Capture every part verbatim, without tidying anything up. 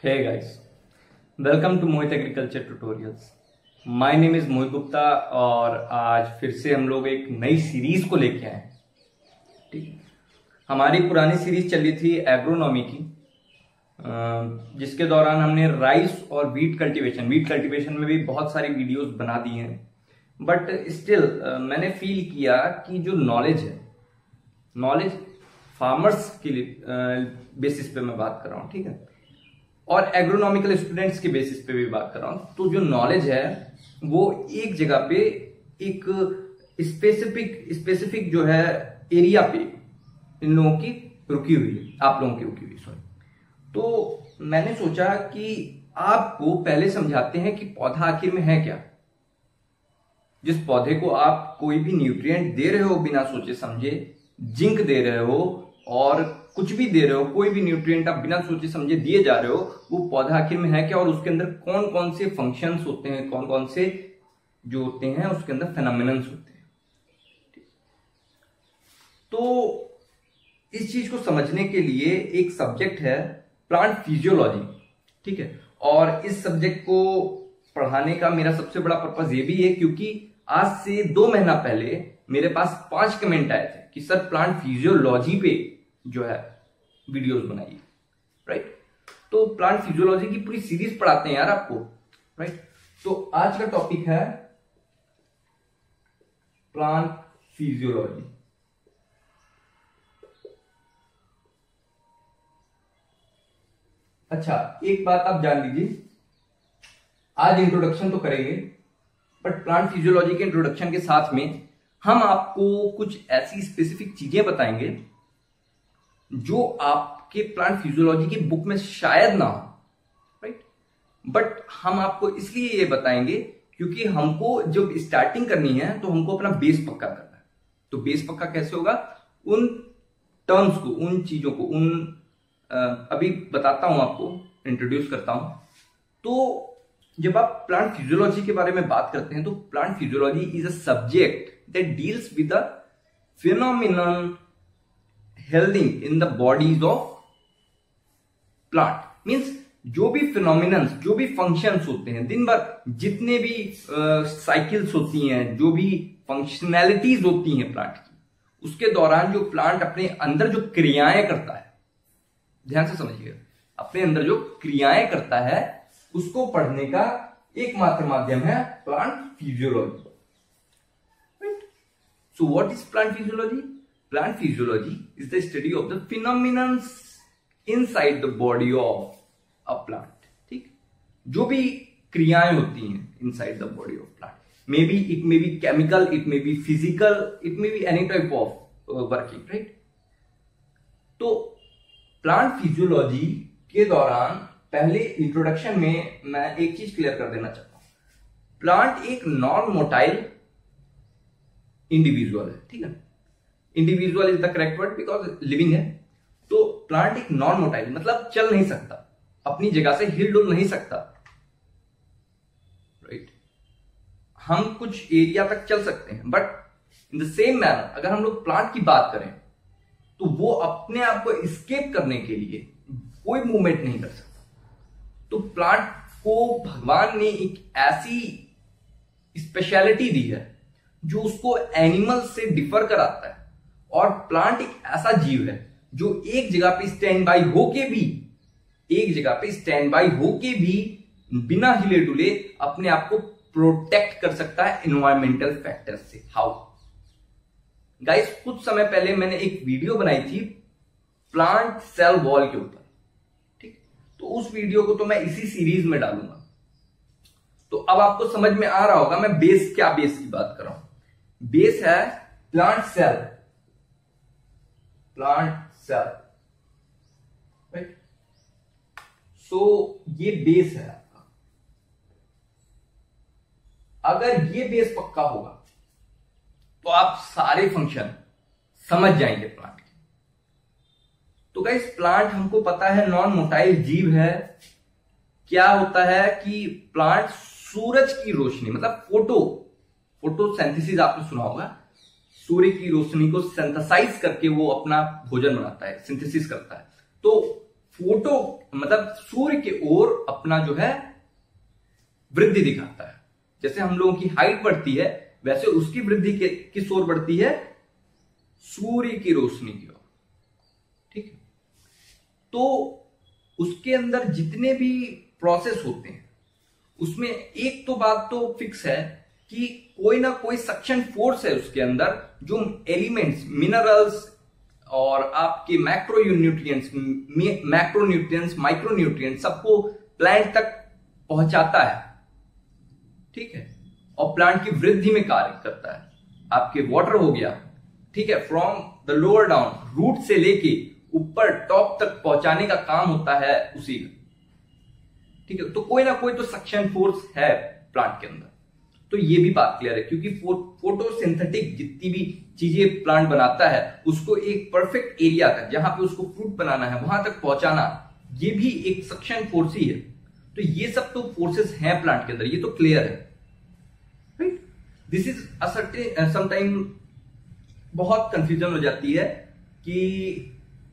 Hey guys, welcome to Mohit agriculture tutorials. My name is Mohit Gupta और आज फिर से हम लोग एक नई सीरीज को लेके आए हैं। ठीक, हमारी पुरानी सीरीज चली थी एग्रोनॉमी की, जिसके दौरान हमने राइस और वीट कल्टीवेशन वीट कल्टीवेशन में भी बहुत सारी वीडियोस बना दी हैं। बट स्टिल मैंने फील किया कि जो नॉलेज है नॉलेज फार्मर्स के लिए बेसिस पे मैं बात कर रहा हूँ, ठीक है, और एग्रोनॉमिकल स्टूडेंट्स के बेसिस पे भी बात कर रहा हूं। तो जो नॉलेज है वो एक जगह पे एक स्पेसिफिक स्पेसिफिक जो है एरिया पे इन लोगों की रुकी हुई है, आप लोगों की रुकी हुई सॉरी। तो मैंने सोचा कि आपको पहले समझाते हैं कि पौधा आखिर में है क्या। जिस पौधे को आप कोई भी न्यूट्रिएंट दे रहे हो बिना सोचे समझे, जिंक दे रहे हो और कुछ भी दे रहे हो, कोई भी न्यूट्रिएंट आप बिना सोचे समझे दिए जा रहे हो, वो पौधा आखिर में है क्या और उसके अंदर कौन कौन से फंक्शंस होते हैं, कौन कौन से जो होते हैं उसके अंदर फेनोमेनन्स होते हैं। तो इस चीज को समझने के लिए एक सब्जेक्ट है प्लांट फिजियोलॉजी, ठीक है, और इस सब्जेक्ट को पढ़ाने का मेरा सबसे बड़ा पर्पज ये भी है क्योंकि आज से दो महीना पहले मेरे पास पांच कमेंट आए थे कि सर प्लांट फिजियोलॉजी पे जो है वीडियोस बनाइए, राइट। तो प्लांट फिजियोलॉजी की पूरी सीरीज पढ़ाते हैं यार आपको, राइट। तो आज का टॉपिक है प्लांट फिजियोलॉजी। अच्छा, एक बात आप जान लीजिए, आज इंट्रोडक्शन तो करेंगे बट प्लांट फिजियोलॉजी के इंट्रोडक्शन के साथ में हम आपको कुछ ऐसी स्पेसिफिक चीजें बताएंगे जो आपके प्लांट फिजियोलॉजी की बुक में शायद ना हो, राइट। बट हम आपको इसलिए ये बताएंगे क्योंकि हमको जब स्टार्टिंग करनी है तो हमको अपना बेस पक्का करना है। तो बेस पक्का कैसे होगा? उन टर्म्स को, उन चीजों को, उन आ, अभी बताता हूं आपको, इंट्रोड्यूस करता हूं। तो जब आप प्लांट फिजियोलॉजी के बारे में बात करते हैं तो plant physiology is a subject that deals with the phenomenon helding in the bodies of plant. Means जो भी फिनोमिनन्स, जो भी फंक्शंस होते हैं दिन भर, जितने भी साइकिल्स uh, होती हैं, जो भी फंक्शनैलिटीज होती हैं प्लांट की, उसके दौरान जो प्लांट अपने अंदर जो क्रियाएं करता है, ध्यान से समझिएगा, अपने अंदर जो क्रियाएं करता है उसको पढ़ने का एकमात्र माध्यम है plant physiology, right. So what is plant physiology? Plant physiology is the study of the phenomena inside the body of a plant. ठीक, जो भी क्रियाएं होती हैं inside the body of plant, maybe it may be chemical, it may be physical, it may be any type of uh, working, right? तो plant physiology के दौरान पहले इंट्रोडक्शन में मैं एक चीज क्लियर कर देना चाहता हूं। प्लांट एक नॉन मोटाइल इंडिविजुअल है, ठीक है। Individual is the correct word because living है। तो प्लांट एक नॉन मोटाइल मतलब चल नहीं सकता, अपनी जगह से हिल डुल नहीं सकता, राइट। हम कुछ एरिया तक चल सकते हैं but in the same manner अगर हम लोग प्लांट की बात करें तो वो अपने आप को एस्केप करने के लिए कोई मूवमेंट नहीं कर सकता। तो प्लांट को भगवान ने एक ऐसी स्पेशलिटी दी है जो उसको एनिमल से डिफर कराता है। और प्लांट एक ऐसा जीव है जो एक जगह पे स्टैंड बाई होके भी एक जगह पे स्टैंड बाई होके भी बिना हिले डुले अपने आप को प्रोटेक्ट कर सकता है एनवायरमेंटल फैक्टर से। हाउ गाइस, कुछ समय पहले मैंने एक वीडियो बनाई थी प्लांट सेल वॉल के ऊपर, ठीक। तो उस वीडियो को तो मैं इसी सीरीज में डालूंगा। तो अब आपको समझ में आ रहा होगा मैं बेस क्या बेस की बात कर रहा हूं। बेस है plant cell, plant cell, right. So ये बेस है आपका। अगर ये बेस पक्का होगा तो आप सारे फंक्शन समझ जाएंगे प्लांट के। तो गाइस, प्लांट हमको पता है नॉन मोटाइल जीव है। क्या होता है कि प्लांट सूरज की रोशनी मतलब फोटो फोटोसिंथेसिस आपने सुना होगा, सूर्य की रोशनी को सिंथेसाइज करके वो अपना भोजन बनाता है, सिंथेसिस करता है। तो फोटो मतलब सूर्य के ओर अपना जो है वृद्धि दिखाता है। जैसे हम लोगों की हाइट बढ़ती है वैसे उसकी वृद्धि के किस ओर बढ़ती है, सूर्य की रोशनी की ओर। ठीक है, तो उसके अंदर जितने भी प्रोसेस होते हैं उसमें एक तो बात तो फिक्स है कि कोई ना कोई सक्शन फोर्स है उसके अंदर, जो एलिमेंट्स, मिनरल्स और आपके macro nutrients, macro nutrients, micro nutrients सबको प्लांट तक पहुंचाता है। ठीक है, और प्लांट की वृद्धि में कार्य करता है। आपके वाटर हो गया, ठीक है, from the lower down, root से लेके ऊपर टॉप तक पहुंचाने का काम होता है उसी का। ठीक है, तो कोई ना कोई तो सक्शन फोर्स है प्लांट के अंदर। तो ये भी बात क्लियर है, क्योंकि फो, फोटोसिंथेटिक जितनी भी चीजें प्लांट बनाता है उसको एक परफेक्ट एरिया तक, जहां पे उसको फ्रूट बनाना है वहां तक पहुंचाना, ये भी एक सक्शन फोर्स ही है। तो ये सब तो फोर्सेस हैं प्लांट के अंदर, ये तो क्लियर है। Right, this is a certain sometime बहुत कंफ्यूजन हो जाती है कि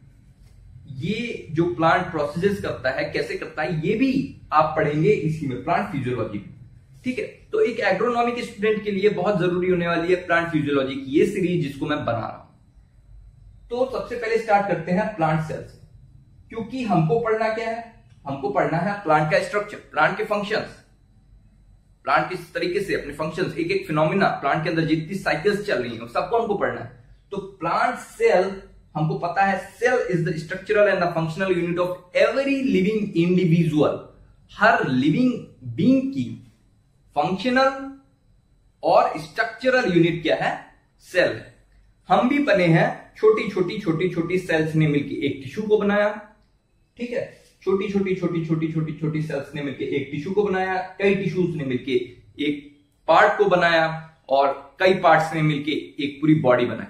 ये जो प्लांट प्रोसेसेस करता है कैसे करता है, ये भी आप पढ़ेंगे इसी में, प्लांट फिजियोलॉजी में। ठीक है, तो एक एग्रोनॉमी के स्टूडेंट के लिए बहुत जरूरी होने वाली है प्लांट फिजियोलॉजी की ये सीरीज जिसको मैं बना रहा हूं। तो सबसे पहले स्टार्ट करते हैं प्लांट सेल से, क्योंकि हमको पढ़ना क्या है, हमको पढ़ना है प्लांट का स्ट्रक्चर, प्लांट के फंक्शंस, प्लांट किस तरीके से अपने फंक्शंस, एक एक फिनोमिना, प्लांट के अंदर जितनी साइकिल्स चल रही हैं सबको हमको पढ़ना है। तो प्लांट सेल हमको पता है, cell is the structural and the functional unit of every living individual. हर लिविंग बीइंग की फंक्शनल और स्ट्रक्चरल यूनिट क्या है, सेल है। हम भी बने हैं छोटी छोटी छोटी छोटी सेल्स ने मिलकर एक टिश्यू को बनाया। ठीक है, छोटी छोटी छोटी छोटी छोटी छोटी सेल्स ने मिलकर एक टिश्यू को बनाया, कई टिश्यूज ने मिलकर एक पार्ट को बनाया और कई पार्ट्स ने मिलकर एक पूरी बॉडी बनाई।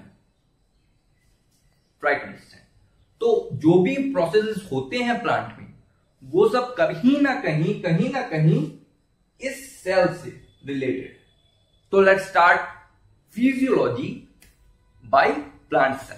Try to understand. तो जो भी प्रोसेसेस होते हैं प्लांट में वो सब कहीं ना कहीं कहीं ना कहीं इस सेल से रिलेटेड। तो let's start physiology by plant cell.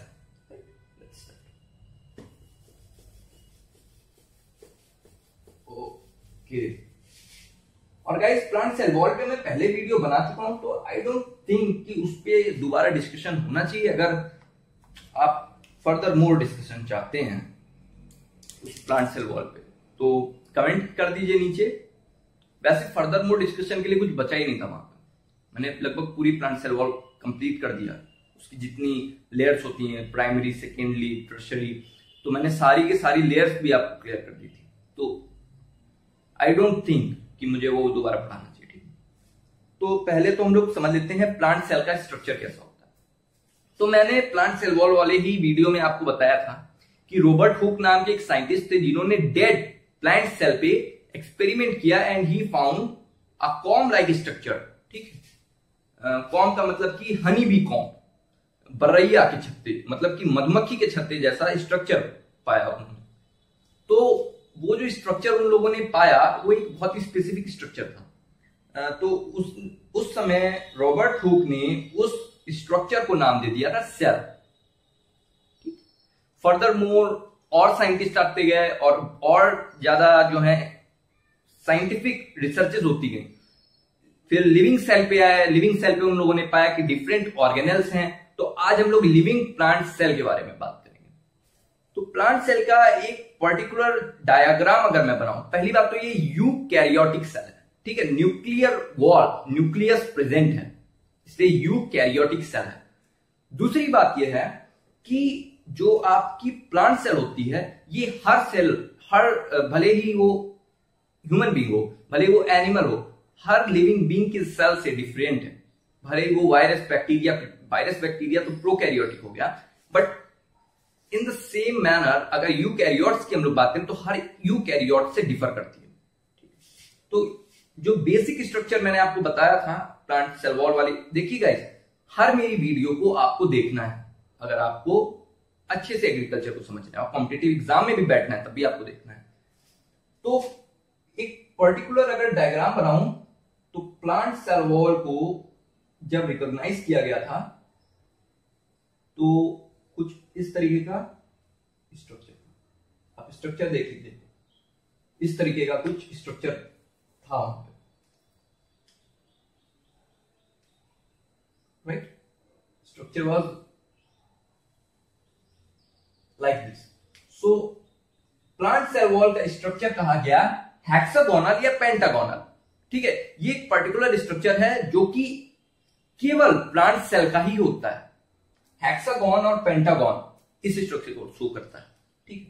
Okay, और गाइस प्लांट सेल वॉल पे मैं पहले वीडियो बना चुका हूं, तो आई डोंट थिंक कि उस पर दोबारा डिस्कशन होना चाहिए। अगर आप फर्दर मोर डिस्कशन चाहते हैं उस प्लांट सेल वॉल पे तो कमेंट कर दीजिए नीचे। वैसे फर्दर मोर डिस्कशन के लिए कुछ बचा ही नहीं था वहां पर, मैंने लगभग पूरी प्लांट सेल वॉल कंप्लीट कर दिया। उसकी जितनी लेयर्स होती हैं, प्राइमरी, सेकेंडरी, टर्शियरी, तो मैंने सारी की सारी लेयर्स भी आपको क्लियर कर दी थी। तो आई डोंट थिंक कि मुझे वो दोबारा पढ़ाना चाहिए। ठीक, तो पहले तो हम लोग समझ लेते हैं प्लांट सेल का स्ट्रक्चर कैसा होता है। तो मैंने प्लांट सेल वॉल वाले ही वीडियो में आपको बताया था कि रॉबर्ट हुक नाम के एक साइंटिस्ट थे जिन्होंने डेड प्लांट सेल पे एक्सपेरिमेंट किया and he found a comb like structure. ठीक है, कॉम का मतलब कि हनी बी कॉम, बरैया के छत्ते, मतलब कि मधुमक्खी के छत्ते जैसा स्ट्रक्चर पाया उन्होंने। तो वो जो स्ट्रक्चर उन लोगों ने पाया वो एक बहुत ही स्पेसिफिक स्ट्रक्चर था। तो उस उस समय रॉबर्ट हुक ने उस स्ट्रक्चर को नाम दे दिया था सेल। फर्दर मोर और साइंटिस्ट आते गए और और ज्यादा जो है साइंटिफिक रिसर्चेस होती गई। फिर लिविंग सेल पे आए, लिविंग सेल पे उन लोगों ने पाया कि डिफरेंट ऑर्गेनेल्स हैं। तो आज हम लोग लिविंग प्लांट सेल के बारे में बात करेंगे। तो प्लांट सेल का एक पर्टिकुलर डायग्राम अगर मैं बनाऊं, पहली बात तो ये यूकैरियोटिक सेल है। ठीक है, न्यूक्लियर वॉल, न्यूक्लियस प्रेजेंट है, इसलिए यूकैरियोटिक सेल है। दूसरी बात यह है कि जो आपकी प्लांट सेल होती है ये हर सेल, हर भले ही वो ह्यूमन बीइंग हो, भले वो एनिमल हो, हर लिविंग बीइंग की सेल से डिफरेंट है। भले वो वायरस, बैक्टीरिया, वायरस बैक्टीरिया तो प्रोकैरियोटिक हो गया, but in the same manner अगर यूकैरियोट्स की हम लोग बात करें तो हर यूकैरियोट से डिफर करती है। तो जो बेसिक स्ट्रक्चर मैंने आपको बताया था प्लांट सेल वॉल वाली, देखिए गाइस, हर मेरी वीडियो को आपको देखना है अगर आपको अच्छे से एग्रीकल्चर को समझना है और कॉम्पिटिटिव एग्जाम में भी बैठना है तब भी आपको देखना है। तो एक पर्टिकुलर अगर डायग्राम बनाऊं तो प्लांट सेल वॉल को जब रिकॉग्नाइज किया गया था तो कुछ इस तरीके का स्ट्रक्चर था। आप स्ट्रक्चर देख लीजिए, इस तरीके का कुछ स्ट्रक्चर था वहां पे, right. Structure was like this. So plant cell wall का स्ट्रक्चर कहा गया हेक्सागोनल या पेंटागोनल, ठीक है। ये एक पर्टिकुलर स्ट्रक्चर है जो कि केवल प्लांट सेल का ही होता है। हेक्सागोन और पेंटागोन इस स्ट्रक्चर को शो करता है, ठीक है।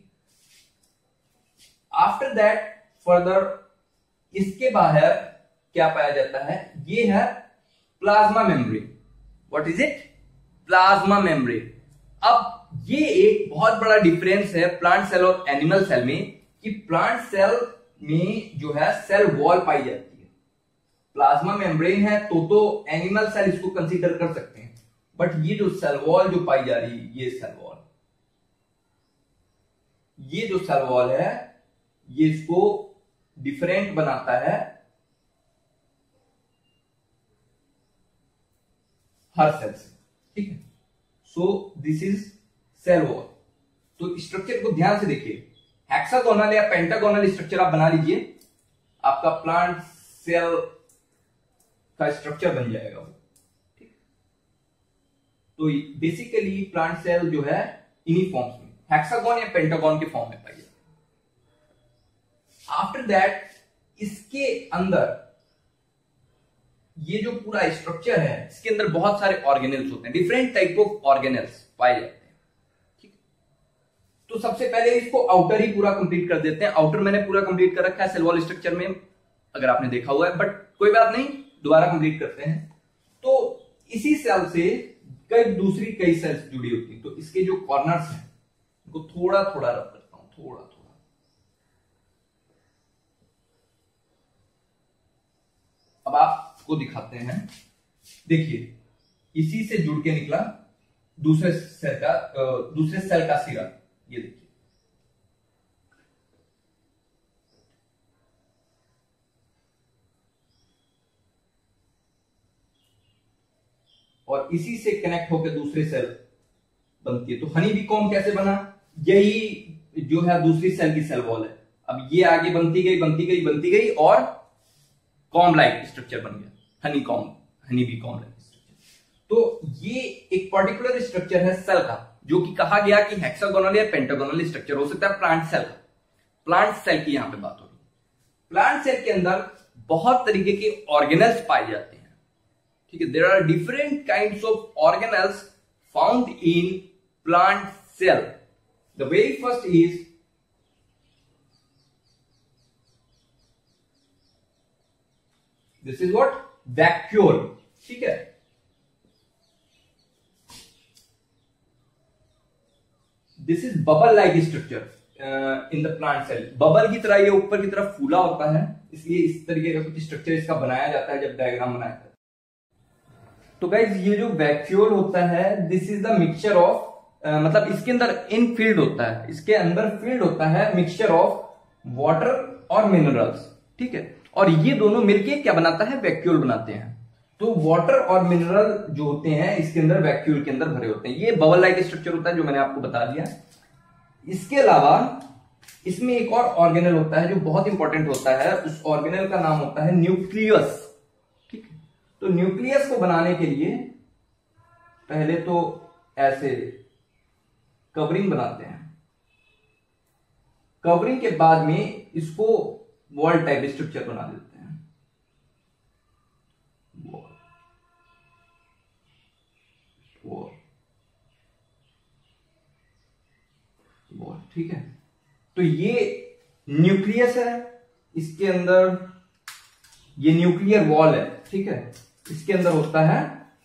आफ्टर दैट फर्दर इसके बाहर क्या पाया जाता है, ये है plasma membrane. What is it? Plasma membrane. अब ये एक बहुत बड़ा डिफरेंस है प्लांट सेल और एनिमल सेल में, कि प्लांट सेल में जो है सेल वॉल पाई जाती है, प्लाज्मा मेम्ब्रेन है तो तो एनिमल सेल इसको कंसीडर कर सकते हैं, बट ये जो सेल वॉल जो पाई जा रही है, ये सेल वॉल, ये जो सेल वॉल है ये इसको डिफरेंट बनाता है हर सेल से, ठीक है। So this is cell wall. तो स्ट्रक्चर को ध्यान से देखिए, हेक्सागोनल या पेंटागोनल स्ट्रक्चर आप बना लीजिए, आपका प्लांट सेल का स्ट्रक्चर बन जाएगा वो, ठीक। तो बेसिकली प्लांट सेल जो है इन्हीं फॉर्म्स में, हेक्सागोन या पेंटागोन के फॉर्म में पाई जाती है। आफ्टर दैट इसके अंदर ये जो पूरा स्ट्रक्चर है, इसके अंदर बहुत सारे ऑर्गेनेल्स होते हैं, डिफरेंट टाइप ऑफ ऑर्गेनेल्स पाए जाते हैं, ठीक। तो सबसे पहले इसको आउटर ही पूरा कंप्लीट कर देते हैं। आउटर मैंने पूरा कंप्लीट कर रखा है सेल वॉल स्ट्रक्चर में, अगर आपने देखा हुआ है, बट कोई बात नहीं, दोबारा कंप्लीट करते हैं। तो इसी सेल से कई दूसरी कई सेल्स जुड़ी होती हैं, तो इसके जो कॉर्नर्स हैं उनको थोड़ा थोड़ा रब करता हूं, थोड़ा थोड़ा। अब आपको दिखाते हैं, देखिए इसी से जुड़ के निकला दूसरे सेल का दूसरे सेल का सिरा, ये देखिए। और इसी से कनेक्ट होकर दूसरे सेल बनती है। तो हनी बी कॉम्ब कैसे बना, यही जो है दूसरी सेल की सेल वॉल है। अब ये आगे बनती गई बनती गई बनती गई और कॉम्ब लाइक स्ट्रक्चर बन गया, honey comb, honey bee comb like structure. तो ये एक पर्टिकुलर स्ट्रक्चर है सेल का, जो कि कहा गया कि हेक्सागोनल या पेंटागोनल स्ट्रक्चर हो सकता है प्लांट सेल का। प्लांट सेल की यहां पे बात हो रही है। प्लांट सेल के अंदर बहुत तरीके के ऑर्गेनल्स पाए जाते हैं, ठीक है। There are different kinds of organelles found in plant cell. The very first is this is what, vacuole, ठीक है। This is bubble like structure in the plant cell. Bubble की तरह ये ऊपर की तरफ फूला होता है, इसलिए इस तरीके का कुछ स्ट्रक्चर इसका बनाया जाता है जब डायग्राम बनाया जाता है। तो गाइज ये जो वैक्यूल होता है, this is the mixture of, मतलब इसके अंदर इन फील्ड होता है, इसके अंदर फील्ड होता है मिक्सचर ऑफ वाटर और मिनरल्स, ठीक है। और ये दोनों मिलके क्या बनाता है, वैक्यूल बनाते हैं। तो वाटर और मिनरल जो होते हैं इसके अंदर वैक्यूल के अंदर भरे होते हैं। ये बबल लाइक स्ट्रक्चर होता है जो मैंने आपको बता दिया। इसके अलावा इसमें एक और ऑर्गेनल होता है जो बहुत इंपॉर्टेंट होता है, उस ऑर्गेनल का नाम होता है न्यूक्लियस, ठीक है। तो न्यूक्लियस को बनाने के लिए पहले तो ऐसे कवरिंग बनाते हैं, कवरिंग के बाद में इसको वॉल टाइप स्ट्रक्चर बना देते हैं, वॉल वॉल वॉल, ठीक है। तो ये न्यूक्लियस है, इसके अंदर ये न्यूक्लियर वॉल है, ठीक है। इसके अंदर होता है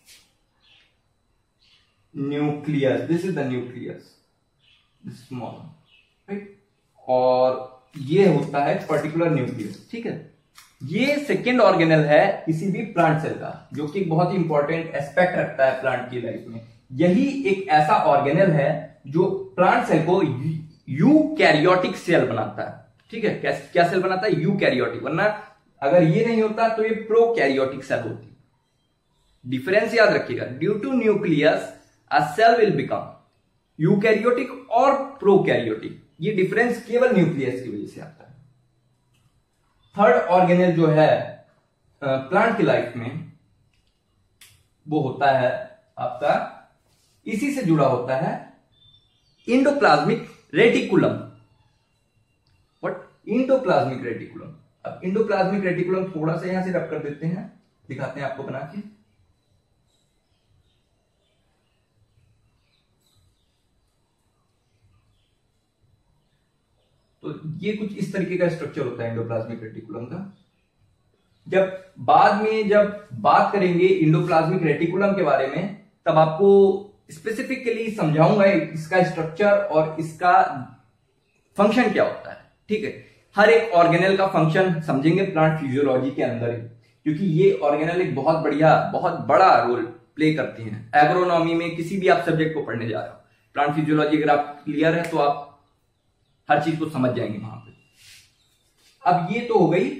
nucleus, this is the nucleus, small, right. और ये होता है पर्टिकुलर न्यूक्लियस, ठीक है। ये सेकेंड ऑर्गेनल है किसी भी प्लांट सेल का, जो कि बहुत इंपॉर्टेंट एस्पेक्ट रखता है प्लांट की लाइफ में। यही एक ऐसा ऑर्गेनल है जो प्लांट सेल को यूकैरियोटिक सेल बनाता है, ठीक है। क्या, क्या सेल बनाता है, यूकैरियोटिक, वरना अगर ये नहीं होता तो ये प्रोकैरियोटिक सेल होती। डिफरेंस याद रखिएगा, due to nucleus a cell will become eukaryotic और प्रोकैरियोटिक। ये डिफरेंस केवल न्यूक्लियस की वजह से आता है। थर्ड ऑर्गेनेल जो है प्लांट की लाइफ में वो होता है आपका, इसी से जुड़ा होता है endoplasmic reticulum. What? Endoplasmic reticulum. अब इंडोप्लाज्मिक रेटिकुलम थोड़ा सा यहां से रब कर देते हैं, दिखाते हैं आपको बना के। तो ये कुछ इस तरीके का स्ट्रक्चर होता है इंडोप्लाज्मिक रेटिकुलम का। जब बाद में जब बात करेंगे इंडोप्लाज्मिक रेटिकुलम के बारे में, तब आपको स्पेसिफिकली समझाऊंगा इसका स्ट्रक्चर और इसका फंक्शन क्या होता है। ठीक है, हर एक ऑर्गेनेल का फंक्शन समझेंगे प्लांट फिजियोलॉजी के अंदर ही, क्योंकि ये ऑर्गेनेल एक बहुत बढ़िया बहुत बड़ा रोल प्ले करती हैं एग्रोनॉमी में। किसी भी आप सब्जेक्ट को पढ़ने जा रहे हो, प्लांट फिजियोलॉजी अगर आप क्लियर है तो आप हर चीज को समझ जाएंगे वहां पे। अब ये तो हो गई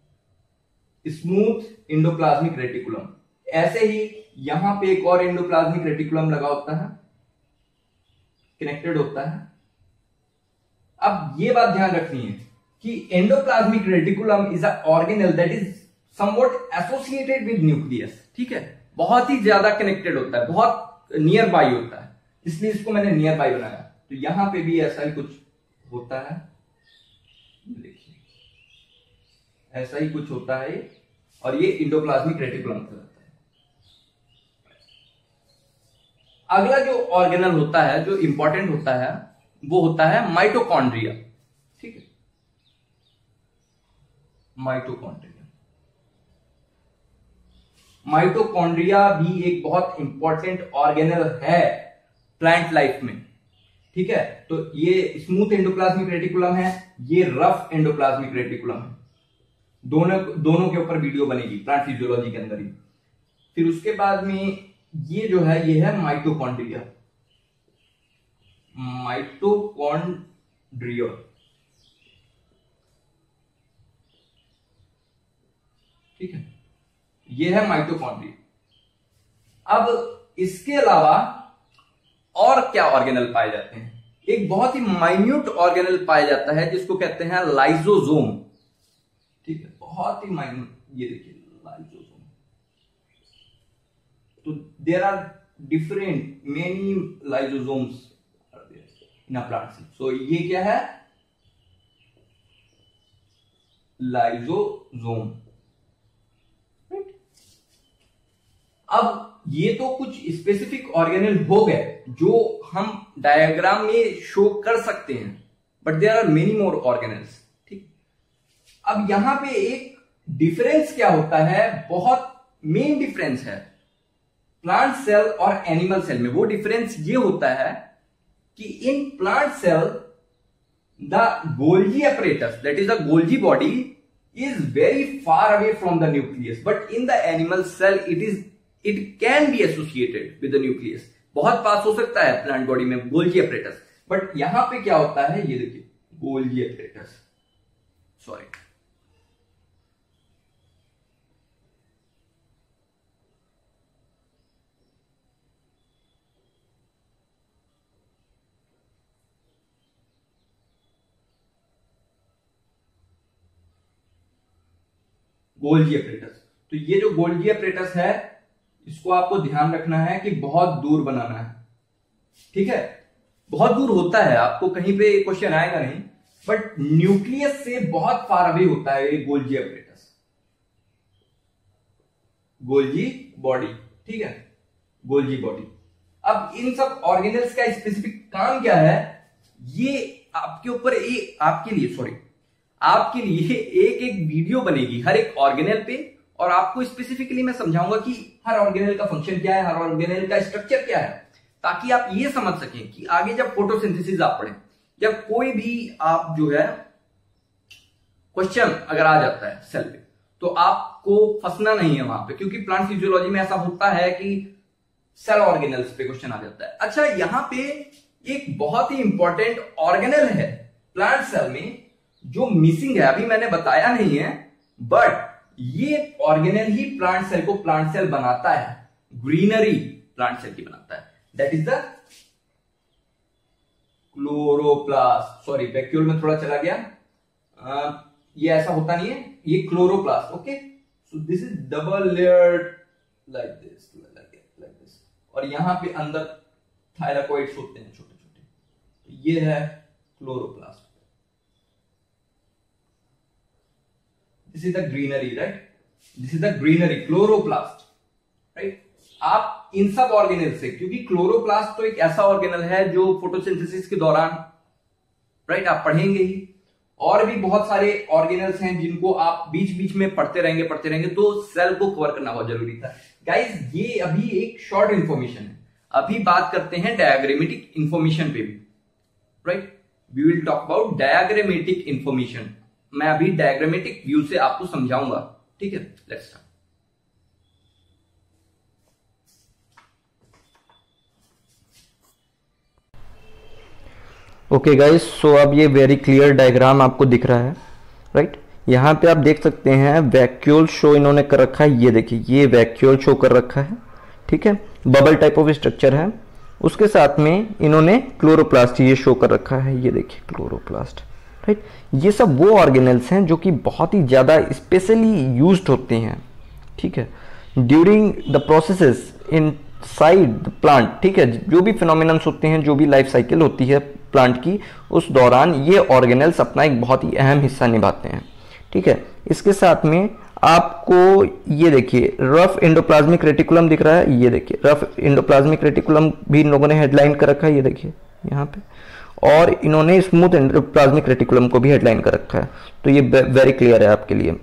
स्मूथ इंडोप्लाज्मिक रेटिकुलम। ऐसे ही यहां पे एक और इंडोप्लाज्मिक रेटिकुलम लगा होता है, कनेक्टेड होता है। अब ये बात ध्यान रखनी है कि endoplasmic reticulum is a organelle that is somewhat associated with nucleus. ठीक है, बहुत ही ज्यादा कनेक्टेड होता है, बहुत नियर बाई होता है, इसलिए इसको मैंने नियर बाई बनाया। तो यहां पे भी ऐसा ही कुछ होता है, देखिए ऐसा ही कुछ होता है, और ये इंडोप्लाज्मिक रेटिकुलम कहलाता है। अगला जो ऑर्गेनल होता है जो इंपॉर्टेंट होता है वो होता है माइटोकॉन्ड्रिया। ठीक है, माइटोकॉन्ड्रिया माइटोकॉन्ड्रिया भी एक बहुत इंपॉर्टेंट ऑर्गेनल है प्लांट लाइफ में। ठीक है, तो ये स्मूथ एंडोप्लाज्मिक रेटिकुलम है, ये रफ एंडोप्लाज्मिक रेटिकुलम है। दोनों दोनों के ऊपर वीडियो बनेगी प्लांट फिजियोलॉजी के अंदर ही। फिर उसके बाद में ये जो है ये है माइटोकॉन्ड्रिया। माइटोकॉन्ड्रिया ठीक है, ये है माइटोकॉन्ड्रिया। अब इसके अलावा और क्या ऑर्गेनल पाए जाते हैं? एक बहुत ही माइन्यूट ऑर्गेनल पाया जाता है जिसको कहते हैं लाइजोसोम। ठीक है, बहुत ही माइन्यूट, ये देखिए लाइजोसोम। तो there are different many lysosomes in a plant cell. So ये क्या है? लाइजोसोम। अब ये तो कुछ स्पेसिफिक ऑर्गेनल हो गए जो हम डायग्राम में शो कर सकते हैं, but there are many more organelles. ठीक, अब यहां पे एक डिफरेंस क्या होता है, बहुत मेन डिफरेंस है प्लांट सेल और एनिमल सेल में। वो डिफरेंस ये होता है कि in plant cell the Golgi apparatus, that is the Golgi body, is very far away from the nucleus, but in the animal cell it is it can be associated with the nucleus। बहुत पास हो सकता है plant body में Golgi apparatus, बट यहां पे क्या होता है ये देखिए Golgi apparatus, sorry Golgi apparatus। तो ये जो गोल्जी apparatus है इसको आपको ध्यान रखना है कि बहुत दूर बनाना है। ठीक है, बहुत दूर होता है, आपको कहीं पे क्वेश्चन आएगा नहीं, बट न्यूक्लियस से बहुत फार अवे होता है ये गोल्जी apparatus, गोल्जी बॉडी। ठीक है, गोल्जी बॉडी। अब इन सब ऑर्गेनल्स का स्पेसिफिक काम क्या है, ये आपके ऊपर ये आपके लिए सॉरी आपके लिए एक एक वीडियो बनेगी हर एक ऑर्गेनल पे, और आपको स्पेसिफिकली मैं समझाऊंगा कि हर ऑर्गेनल का फंक्शन क्या है, हर ऑर्गेनल का स्ट्रक्चर क्या है, ताकि आप ये समझ सकें कि आगे जब फोटोसिंथेसिस आप पढ़ें, जब कोई भी आप जो है क्वेश्चन अगर आ जाता है सेल पे, तो आपको फंसना नहीं है वहां पे, क्योंकि प्लांट फिजियोलॉजी में ऐसा होता है कि सेल ऑर्गेनल्स पे क्वेश्चन आ जाता है। अच्छा, यहां पे एक बहुत ही इंपॉर्टेंट ऑर्गेनल है प्लांट सेल में जो मिसिंग है, अभी मैंने बताया नहीं है, बट ये ऑर्गेनल ही प्लांट सेल को प्लांट सेल बनाता है, ग्रीनरी प्लांट सेल की बनाता है, that is the chloroplast, sorry vacuole में थोड़ा चला गया, आ, ये ऐसा होता नहीं है, ये chloroplast. Okay, so this is double layered like this, like this, और यहां पे अंदर थायराकोइड्स होते हैं छोटे छोटे, तो ये है chloroplast. This is the greenery, right, this is the greenery chloroplast, right. आप इन सब ऑर्गेनल से, क्योंकि क्लोरोप्लास्ट तो एक ऐसा ऑर्गेनल है जो फोटोसिंथेसिस के दौरान, राइट, आप पढ़ेंगे ही, और भी बहुत सारे ऑर्गेनल्स हैं जिनको आप बीच बीच में पढ़ते रहेंगे पढ़ते रहेंगे तो सेल को कवर करना बहुत जरूरी था। गाइस, ये अभी एक शॉर्ट इंफॉर्मेशन है, अभी बात करते हैं डायग्रामेटिक इंफॉर्मेशन पे भी, right. We will talk about diagrammatic information. मैं अभी डायग्रामेटिक व्यू से आपको समझाऊंगा, ठीक है। Let's start. Okay guys, so अब ये वेरी क्लियर डायग्राम आपको दिख रहा है, राइट। यहाँ पे आप देख सकते हैं वैक्यूल शो इन्होंने कर रखा है, ये देखिए ये वैक्यूल शो कर रखा है, ठीक है, बबल टाइप ऑफ स्ट्रक्चर है। उसके साथ में इन्होंने क्लोरोप्लास्ट ये शो कर रखा है, ये देखिए क्लोरोप्लास्ट, राइट। ये सब वो ऑर्गेनल्स हैं जो कि बहुत ही ज़्यादा स्पेशली यूज्ड होते हैं, ठीक है, during the processes inside the plant, ठीक है। जो भी फिनोमिनन्स होते हैं, जो भी लाइफ साइकिल होती है प्लांट की, उस दौरान ये ऑर्गेनल्स अपना एक बहुत ही अहम हिस्सा निभाते हैं, ठीक है। इसके साथ में आपको ये देखिए रफ एंडोप्लाज्मिक रेटिकुलम दिख रहा है, ये देखिए रफ एंडोप्लाज्मिक रेटिकुलम भी इन लोगों ने हेडलाइन कर रखा है, ये देखिए यहाँ पे, और इन्होंने स्मूथ एंडोप्लाज्मिक रेटिकुलम को भी हेडलाइन कर रखा है, तो ये वेरी क्लियर है आपके लिए।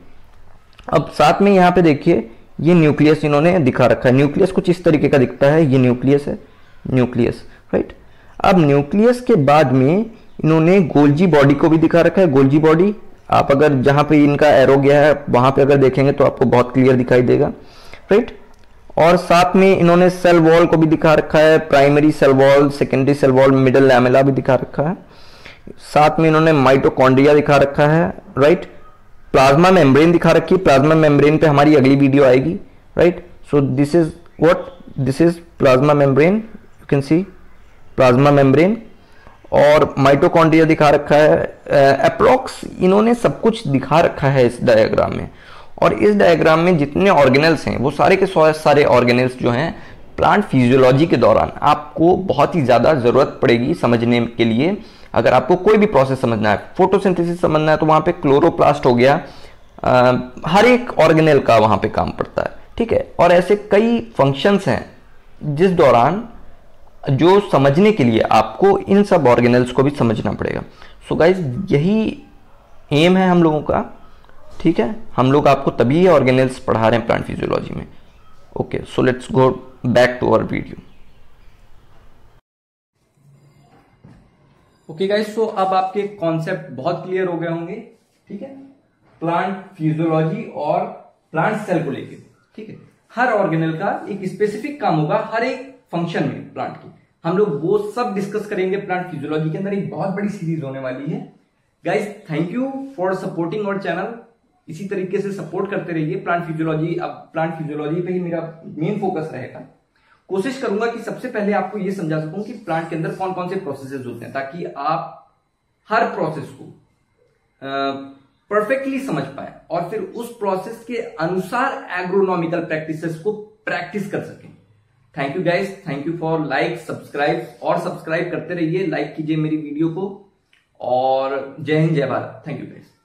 अब साथ में यहाँ पे देखिए ये न्यूक्लियस इन्होंने दिखा रखा है, न्यूक्लियस कुछ इस तरीके का दिखता है, ये न्यूक्लियस है, न्यूक्लियस, राइट। अब न्यूक्लियस के बाद में इन्होंने गोल्जी बॉडी को भी दिखा रखा है, गोल्जी बॉडी आप अगर जहां पे इनका एरो गया है वहां पे अगर देखेंगे तो आपको बहुत क्लियर दिखाई देगा, राइट। और साथ में इन्होंने सेल वॉल को भी दिखा रखा है, primary cell wall, secondary cell wall, middle lamella भी दिखा रखा है। साथ में इन्होंने माइटोकॉन्ड्रिया दिखा रखा है, राइट। प्लाज्मा मेम्ब्रेन दिखा रखी है, प्लाज्मा मेम्ब्रेन पे हमारी अगली वीडियो आएगी, right. So this is what, this is plasma membrane, you can see plasma membrane, और माइटोकॉन्ड्रिया दिखा रखा है। अप्रोक्स इन्होंने सब कुछ दिखा रखा है इस डायग्राम में, और इस डायग्राम में जितने ऑर्गेनल्स हैं वो सारे के सारे ऑर्गेनल्स जो हैं प्लांट फिजियोलॉजी के दौरान आपको बहुत ही ज़्यादा ज़रूरत पड़ेगी समझने के लिए। अगर आपको कोई भी प्रोसेस समझना है, फोटोसिंथेसिस समझना है, तो वहाँ पे क्लोरोप्लास्ट हो गया, आ, हर एक ऑर्गेनल का वहाँ पे काम पड़ता है, ठीक है। और ऐसे कई फंक्शंस हैं जिस दौरान जो समझने के लिए आपको इन सब ऑर्गेनल्स को भी समझना पड़ेगा। सो गाइज, यही एम है हम लोगों का, ठीक है। हम लोग आपको तभी ऑर्गेनल्स पढ़ा रहे हैं प्लांट फिजियोलॉजी में। Okay, so let's go back to our video. Okay guys, so अब आपके कॉन्सेप्ट बहुत क्लियर हो गए होंगे, ठीक है, प्लांट फिजियोलॉजी और प्लांट सेल को लेके, ठीक है। हर ऑर्गेनल का एक स्पेसिफिक काम होगा हर एक फंक्शन में प्लांट की, हम लोग वो सब डिस्कस करेंगे प्लांट फिजियोलॉजी के अंदर। एक बहुत बड़ी सीरीज होने वाली है guys. Thank you for supporting our channel, इसी तरीके से सपोर्ट करते रहिए प्लांट फिजियोलॉजी। अब प्लांट फिजियोलॉजी पे ही मेरा मेन फोकस रहेगा। कोशिश करूंगा कि सबसे पहले आपको ये समझा सकूं कि प्लांट के अंदर कौन कौन से प्रोसेसेस होते हैं, ताकि आप हर प्रोसेस को परफेक्टली समझ पाए और फिर उस प्रोसेस के अनुसार एग्रोनॉमिकल प्रैक्टिसेस को प्रैक्टिस कर सकें। Thank you guys, thank you for like, subscribe, और सब्सक्राइब करते रहिए, लाइक कीजिए मेरी वीडियो को, और जय हिंद, जय भारत। Thank you guys.